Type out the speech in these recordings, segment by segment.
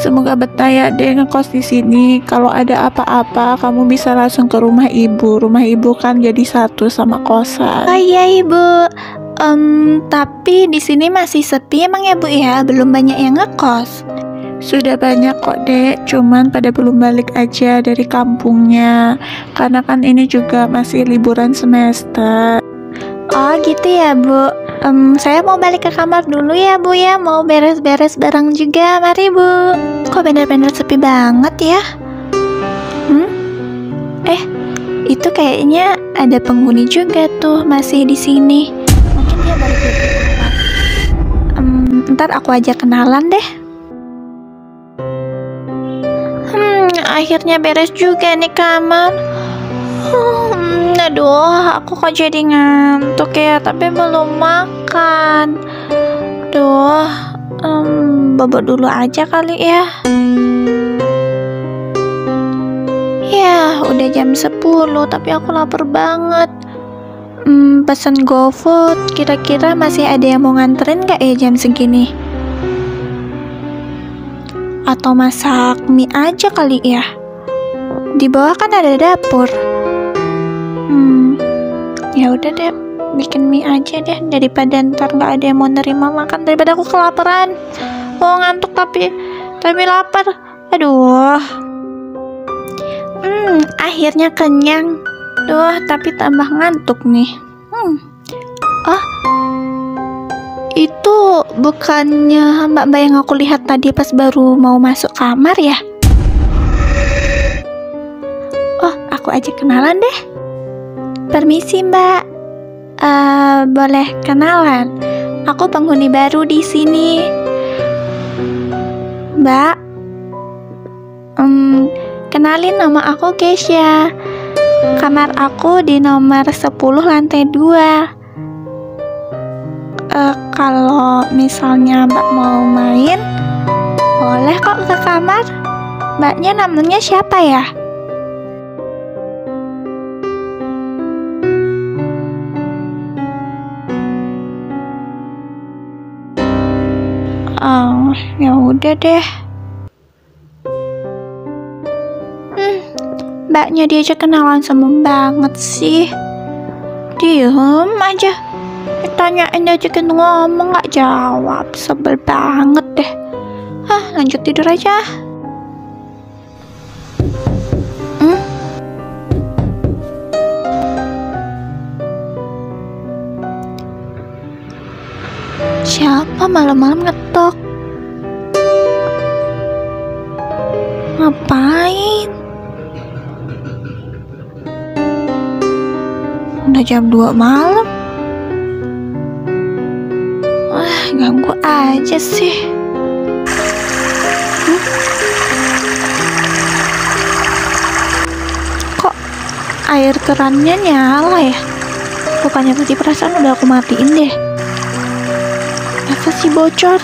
Semoga betah ya deh ngekos di sini. Kalau ada apa-apa, kamu bisa langsung ke rumah ibu. Rumah ibu kan jadi satu sama kosan. Oh iya ibu. Tapi di sini masih sepi emang ya bu ya, belum banyak yang ngekos. Sudah banyak kok dek, cuman pada belum balik aja dari kampungnya. Karena kan ini juga masih liburan semester. Oh gitu ya bu. Saya mau balik ke kamar dulu ya bu ya, mau beres-beres barang juga. Mari bu. Kok bener-bener sepi banget ya? Itu kayaknya ada penghuni juga tuh masih di sini. Mungkin dia baru keluar. Ntar aku ajak kenalan deh. Akhirnya beres juga nih kamar. Aduh, aku kok jadi ngantuk ya, tapi belum makan. Duh, bobo dulu aja kali ya. Ya, udah jam 10, tapi aku lapar banget. Pesen GoFood, kira-kira masih ada yang mau nganterin gak ya jam segini? Atau masak mie aja kali ya? Di bawah kan ada dapur. Ya udah deh, bikin mie aja deh daripada ntar nggak ada yang mau nerima makan, daripada aku kelaparan. Oh ngantuk tapi lapar. Aduh. Akhirnya kenyang. Duh, tapi tambah ngantuk nih. Itu bukannya mbak-mbak yang aku lihat tadi pas baru mau masuk kamar ya? Oh, aku ajak kenalan deh. Permisi mbak, boleh kenalan? Aku penghuni baru di sini. Mbak, kenalin nama aku Kesha. Kamar aku di nomor 10 lantai 2. Kalau misalnya mbak mau main, boleh kok ke kamar. Mbaknya namanya siapa ya? Ya udah deh. Mbaknya diajak kenalan sama banget sih. Diem aja. Ditanyain aja kan ngomong gak jawab. Sebel banget deh. Lanjut tidur aja. Siapa malam-malam ngetok? Ngapain? Udah jam 2 malam. Ganggu aja sih. Kok air kerannya nyala ya? Bukannya tadi perasaan udah aku matiin deh. Masa sih bocor?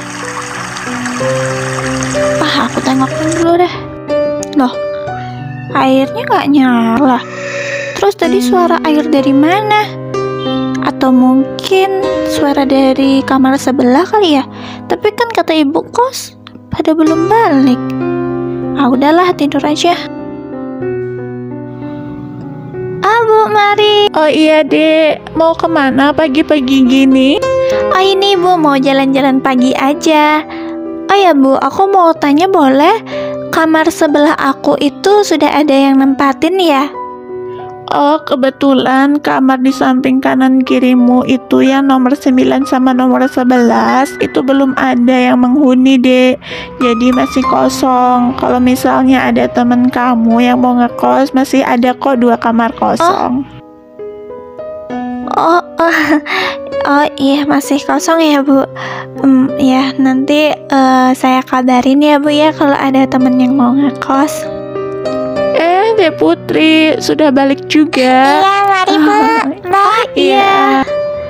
Aku tengokin dulu deh. Loh, airnya nggak nyala. Terus tadi suara air dari mana? Atau mungkin suara dari kamar sebelah kali ya? Tapi kan kata ibu kos pada belum balik. Udahlah tidur aja. Bu, mari. Oh iya dek, mau kemana pagi-pagi gini? Ini bu, mau jalan-jalan pagi aja. Oh ya bu, aku mau tanya boleh? Kamar sebelah aku itu sudah ada yang nempatin ya? Oh, kebetulan kamar di samping kanan kirimu itu yang nomor 9 sama nomor 11 itu belum ada yang menghuni dek. Jadi masih kosong. Kalau misalnya ada teman kamu yang mau ngekos, masih ada kok 2 kamar kosong. Oh iya masih kosong ya bu. Ya nanti saya kabarin ya bu ya kalau ada temen yang mau ngekos. Dek Putri sudah balik juga. Iya mari bu. Iya.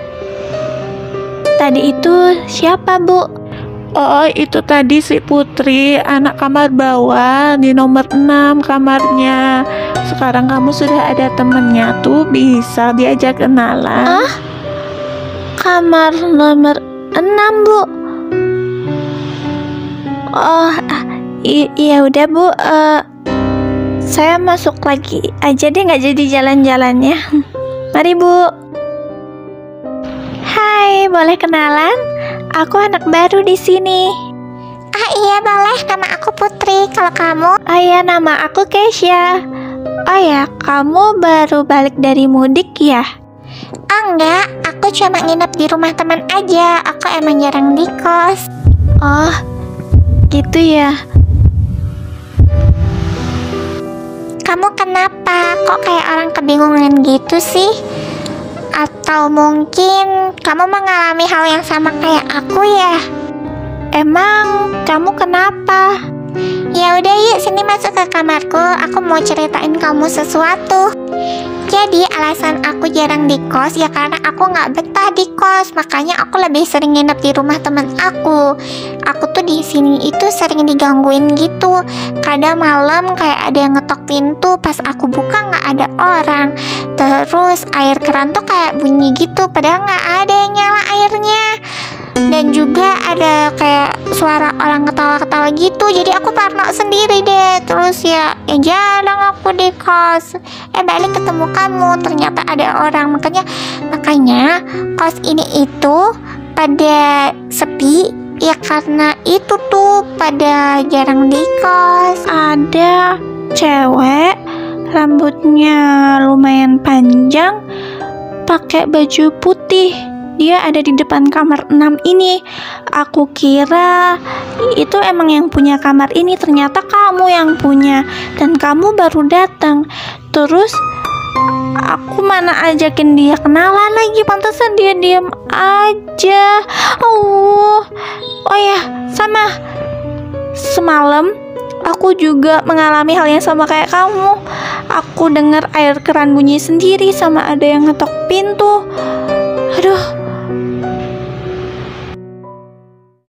Tadi itu siapa bu? Oh itu tadi si Putri, anak kamar bawah di nomor 6 kamarnya. Sekarang kamu sudah ada temennya tuh, bisa diajak kenalan. Kamar nomor 6 bu. Iya udah Bu, saya masuk lagi aja deh, nggak jadi jalan-jalannya. Mari Bu. Hai, boleh kenalan? Aku anak baru di sini. Ah iya boleh, nama aku Putri. Kalau kamu? Oh ya, nama aku Keisha. Oh ya, kamu baru balik dari mudik ya? Oh enggak, aku cuma nginep di rumah teman aja. Aku emang jarang di kos. Oh, gitu ya. Kamu kenapa? Kok kayak orang kebingungan gitu sih? Atau mungkin kamu mengalami hal yang sama kayak aku ya? Emang kamu kenapa? Ya udah yuk, sini masuk ke kamarku. Aku mau ceritain kamu sesuatu. Jadi alasan aku jarang di kos ya karena aku nggak betah di kos. Makanya aku lebih sering nginep di rumah teman aku. Aku tuh di sini itu sering digangguin gitu. Kadang malam kayak ada yang ngetok pintu, pas aku buka nggak ada orang. Terus air keran tuh kayak bunyi gitu, padahal nggak ada yang nyala airnya. Dan juga ada kayak suara orang ketawa-ketawa gitu. Jadi aku parno sendiri deh. Terus ya jarang aku di kos. Balik ketemu kamu, ternyata ada orang. Makanya kos ini itu pada sepi. Ya karena itu tuh pada jarang di kos. Ada cewek rambutnya lumayan panjang, pakai baju putih. Dia ada di depan kamar 6 ini. Aku kira itu emang yang punya kamar ini, ternyata kamu yang punya. Dan kamu baru datang. Terus aku mana ajakin dia kenalan lagi, pantesan dia diam aja. Oh ya, sama semalam aku juga mengalami hal yang sama kayak kamu. Aku dengar air keran bunyi sendiri, sama ada yang ngetok pintu.